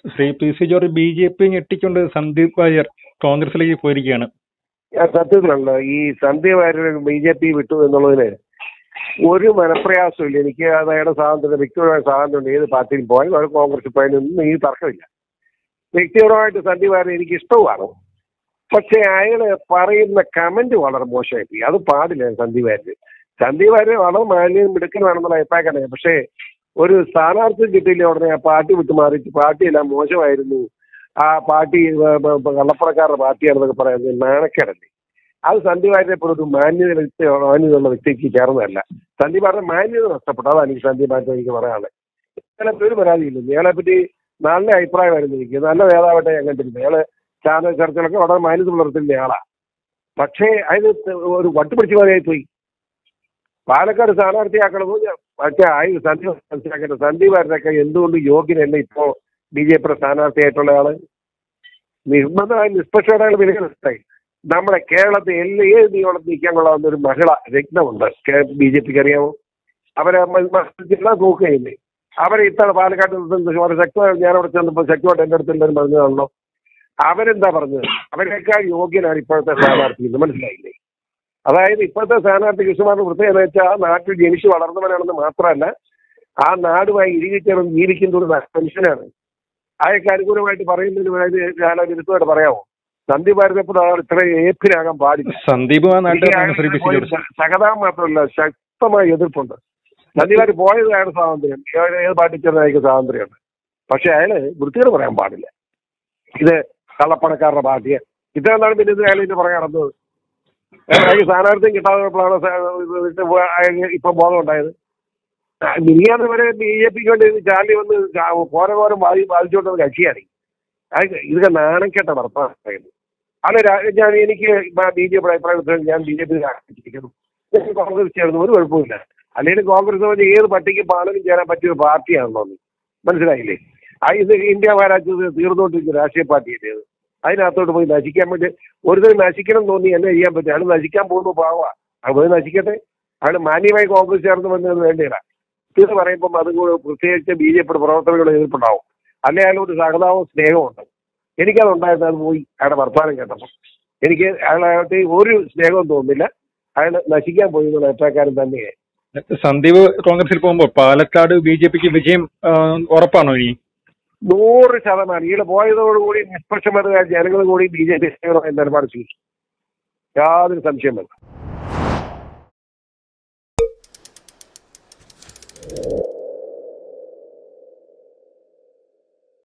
Shri P C George BJP ഞെട്ടിക്കൊണ്ട് സന്ദീപ് വാര്യർ കോൺഗ്രസിലേക്ക് പോയിരിക്കുകയാണ്. സത്യത്തിലല്ല, ഈ സന്ദീപ് വാര്യർ BJP വിട്ടു എന്നുള്ളതിന് ഒരു മനപ്രയാസമില്ല. എനിക്ക് അയാളുടെ സ്വാതന്ത്ര്യം, വ്യക്തിപരമായ സ്വാതന്ത്ര്യം, ഏത് പാർട്ടിയിൽ പോയാലും അത് കോൺഗ്രസിൽ പോയാലും ഒന്നും ഈ തർക്കമില്ല. വ്യക്തിപരമായിട്ട് സന്ദീപ് വാര്യർ എനിക്ക് ഇഷ്ടവുമാണ്. പക്ഷെ അയാള് പറയുന്ന കമന്റ് വളരെ മോശമായിപ്പോയി. അത് പാടില്ല. സന്ദീപ് വാര്യർ വളരെ മാന്യം മിടുക്കനാണെന്നുള്ള അഭിപ്രായം. പക്ഷേ ഒരു സ്ഥാനാർത്ഥി കിട്ടിയില്ല ഉടനെ ആ പാർട്ടി വിട്ടു മാറിയിട്ട് പാർട്ടിയെല്ലാം മോശമായിരുന്നു, ആ പാർട്ടി കള്ളപ്പണക്കാരുടെ പാർട്ടിയാണെന്നൊക്കെ പറയുന്നത് നാണക്കേടല്ലേ. അത് സന്ദീപ് വാര്യരെ പോലെ ഒരു മാന്യതയുള്ള വ്യക്തിക്ക് ചേർന്നതല്ല. സന്ദീപ് വാര്യരുടെ മാന്യത നഷ്ടപ്പെട്ടു. അതാണ് എനിക്ക് സന്ദീപ് വാര്യർ എനിക്ക് പറയാനുള്ളത്. ഇയാളെ ഒരു പരാതിയില്ല. ഇയാളെ പറ്റി നല്ല അഭിപ്രായമായിരുന്നു എനിക്ക്. നല്ല നേതാവായിട്ട് ഞാൻ കണ്ടിരുന്നു. ഇയാള് ചാനൽ ചർച്ചകളൊക്കെ വളരെ മാന്യത പുലർത്തുന്ന ആളാ. പക്ഷേ അതിന് ഒരു വട്ടുപിടിച്ച് മതിയായി പോയി. പാലക്കാട് സ്ഥാനാർത്ഥിയാക്കണമെന്ന് മറ്റേ സന്ദീപ് മനസ്സിലാക്കേണ്ടത്. സന്ദീപ് വാര്യരൊക്കെ എന്തുകൊണ്ട് യോഗ്യനല്ല ഇപ്പോ BJPയുടെ സ്ഥാനാർത്ഥിയായിട്ടുള്ള ആള്? നിർബന്ധമായി നിഷ്പക്ഷമായിട്ട് വിലയിരുത്തായി. നമ്മുടെ കേരളത്തിൽ ഏത് നിയമത്തിൽ നിൽക്കാൻ കൊള്ളാവുന്ന ഒരു മഹിള രത്നമുണ്ട്. BJPക്ക് അറിയാമോ? അവരെ എല്ലാം നോക്കുകയില്ലേ? അവരെ ഇത്തവണ പാലക്കാട്ട് വളരെ ശക്തമായി, ഞാനവിടെ ചെന്നപ്പോൾ ശക്തമായിട്ട് എൻ്റെ അടുത്ത് എല്ലാവരും പറഞ്ഞതാണല്ലോ. അവരെന്താ പറഞ്ഞത്? അവരെക്കാൾ യോഗ്യനാണ് ഇപ്പോഴത്തെ സ്ഥാനാർത്ഥി എന്ന് മനസ്സിലായില്ലേ? അതായത് ഇപ്പോഴത്തെ സ്ഥാനാർത്ഥി കൃഷ്ണകുമാറിന്റെ പ്രത്യേകത എന്ന് വെച്ചാൽ ആ നാട്ടിൽ ജനിച്ചു വളർന്നവനാണെന്ന് മാത്രമല്ല, ആ നാടുമായി ഇഴുകിച്ചേർന്ന് ജീവിക്കുന്ന ഒരു മനുഷ്യനാണ്. അയാൾക്ക് അനുകൂലമായിട്ട് പറയുന്നതിന് വിരുദ്ധമായിട്ട് പറയാമോ? സന്ദീപ് വാര്യരെപ്പോഴും ആൾ ഇത്ര ഏപ്പിനാകാൻ പാടില്ല. സഹതാപം മാത്രമല്ല, ശക്തമായ എതിർപ്പുണ്ട്. സന്ദീപ് വാര്യർ പോയത് അയാളുടെ സ്വാതന്ത്ര്യം, ഏത് പാർട്ടി ചേർന്ന അയാൾക്ക് സ്വാതന്ത്ര്യമുണ്ട്. പക്ഷെ അയാള് വൃത്തിയോട് പറയാൻ പാടില്ല. ഇത് കള്ളപ്പണക്കാരുടെ പാർട്ടിയെ ഇത്രയും നാളും പിന്നെ ഇത് അയാൾ ഇതിന് പറയാൻ നടന്നത്. സ്ഥാനാർത്ഥിയും കിട്ടാത്തപ്പോഴാണ് ഇപ്പൊ ബോധം ഉണ്ടായത്. മിനിയാന്ന് വരെ BJPക്ക് വേണ്ടി ചാലി വന്ന് പോരം ബാധിച്ചുകൊണ്ടത് കക്ഷിയാണ്. ഇതൊക്കെ നാണക്കേട്ട വർത്തമാനം. അല്ല, എനിക്ക് BJPയുടെ അഭിപ്രായത്തിൽ ഞാൻ BJP കോൺഗ്രസ് ചേർന്ന് ഒരു കുഴപ്പമില്ല. അല്ലെങ്കിൽ കോൺഗ്രസ് ഏത് പട്ടിക്ക് പാലനും ചേരാൻ പറ്റിയ ഒരു പാർട്ടിയാണല്ലോ. മനസ്സിലായില്ലേ? ഇത് ഇന്ത്യ മഹാരാജ്യത്ത് തീർന്നുകൊണ്ടിരിക്കുന്ന രാഷ്ട്രീയ പാർട്ടിയല്ലേ അത്. അതിനകത്തോട്ട് പോയി നശിക്കാൻ വേണ്ടി ഒരുതരം നശിക്കണം തോന്നി എന്നെ ചെയ്യാൻ പറ്റും. അയാൾ നശിക്കാൻ പോകുന്നു പാവാ, അത് പോയി നശിക്കട്ടെ. അയാൾ മാന്യമായി കോൺഗ്രസ് ചേർന്ന് വന്നത് വേണ്ടിയില്ല. ഇത് പറയുമ്പം അത് പ്രത്യേകിച്ച് BJPയുടെ പ്രവർത്തനങ്ങൾ എതിർപ്പുണ്ടാവും. അല്ലെ അയാളോട് സഹതാവും സ്നേഹവും ഉണ്ട്. എനിക്കതുണ്ടായിരുന്നു. അത് പോയി അയാളുടെ വർത്തമാനം കേട്ടപ്പോൾ എനിക്ക് അയാളായിട്ട് ഒരു സ്നേഹവും തോന്നുന്നില്ല. അയാൾ നശിക്കാൻ പോയി എന്നുള്ള അഭിപ്രായക്കാരൻ തന്നെയായി. സന്ദീപ് കോൺഗ്രസിൽ പോകുമ്പോൾ പാലക്കാട് BJPക്ക് വിജയം ഉറപ്പാണോ? ഇനി 100%. ഈടെ പോയതോടുകൂടി നിഷ്പക്ഷമായ ജനങ്ങൾ കൂടി BJP നിലപാട് സ്വീകരിക്കും. യാതൊരു സംശയം വേണ്ട.